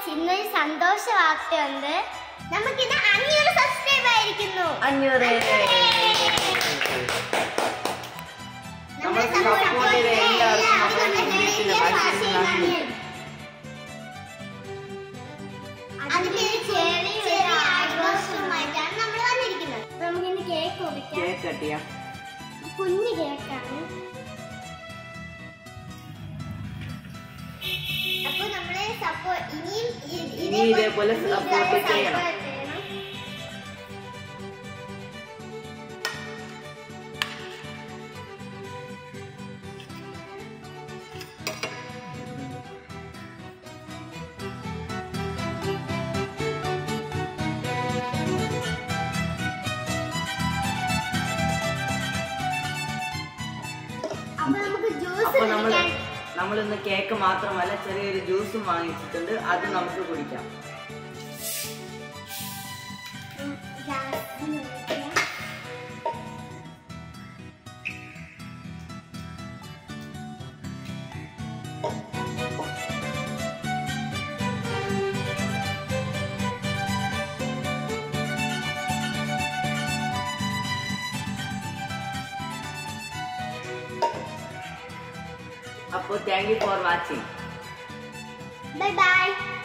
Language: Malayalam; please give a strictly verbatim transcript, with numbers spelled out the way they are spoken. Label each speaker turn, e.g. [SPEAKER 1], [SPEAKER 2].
[SPEAKER 1] ഇന്നൊരു സന്തോഷ വാർത്തയുണ്ട്. നമുക്കിന്ന് അഞ്ഞൂറ് സബ്സ്ക്രൈബ് ആയിരിക്കുന്നു.
[SPEAKER 2] അഞ്ഞൂറ്
[SPEAKER 1] ആഘോഷവുമായിട്ടാണ് നമ്മൾ വന്നിരിക്കുന്നത്. നമുക്കിന്ന് കേക്ക് മുറിക്കാം. കുഞ്ഞു കേക്കാണ്. അപ്പൊ നമ്മളെ സപ്പോർട്ട് ഇനിയും
[SPEAKER 2] ഇതേപോലെ സപ്പോർട്ട് ചെയ്യണം.
[SPEAKER 1] അപ്പൊ നമ്മൾ
[SPEAKER 2] നമ്മളിന്ന് കേക്ക് മാത്രമല്ല ചെറിയൊരു ജ്യൂസും വാങ്ങിച്ചിട്ടുണ്ട്. അത് നമുക്ക് കുടിക്കാം. അപ്പോൾ thank you for watching.
[SPEAKER 1] Bye by.